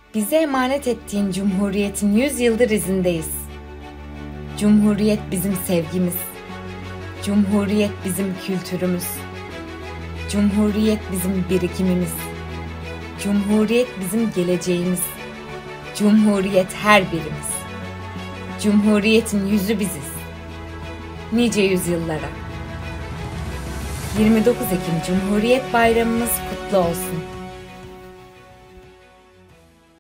Bize emanet ettiğin Cumhuriyet'in 100 yıldır izindeyiz. Cumhuriyet bizim sevgimiz. Cumhuriyet bizim kültürümüz. Cumhuriyet bizim birikimimiz. Cumhuriyet bizim geleceğimiz. Cumhuriyet her birimiz. Cumhuriyetin yüzü biziz. Nice yüzyıllara. 29 Ekim Cumhuriyet Bayramımız kutlu olsun.